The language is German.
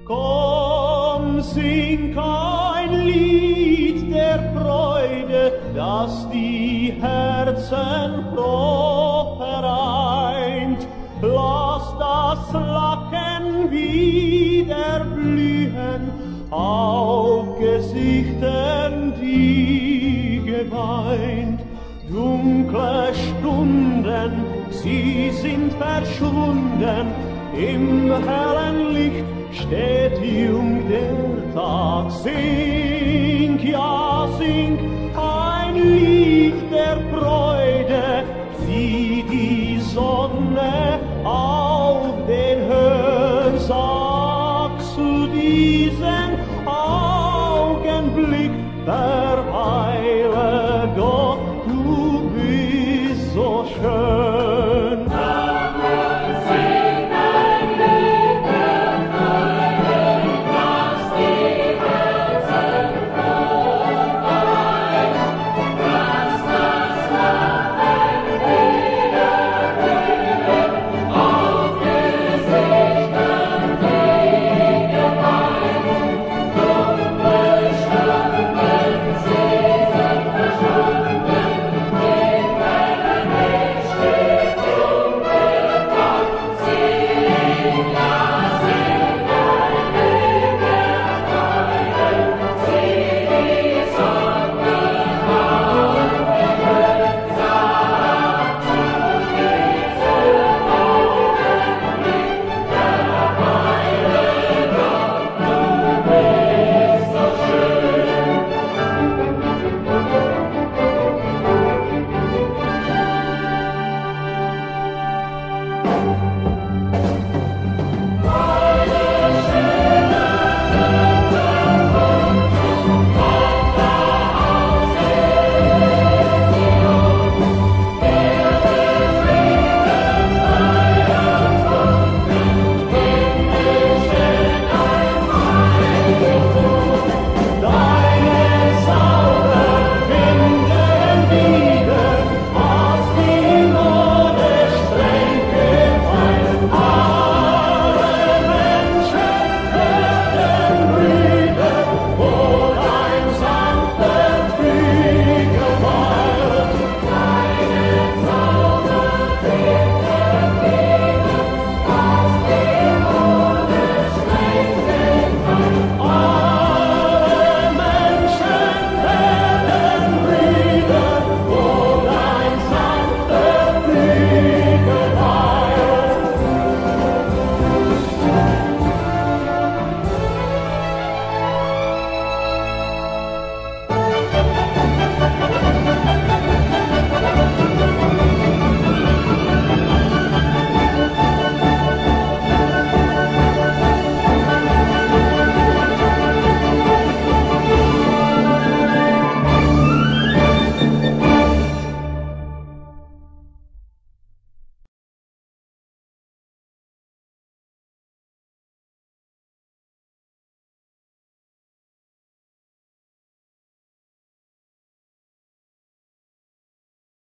Komm, sing ein Lied der Freude, das die Herzen froh vereint. Lass das Lachen wieder blühen auf Gesichtern, die geweint. Dunkle Stunden, sie sind verschwunden, im hellen Licht steht jung der Tag. Sing, ja sing, ein Lied der Freude, sieh die Sonne auf den Höhen. Sag zu diesem Augenblick,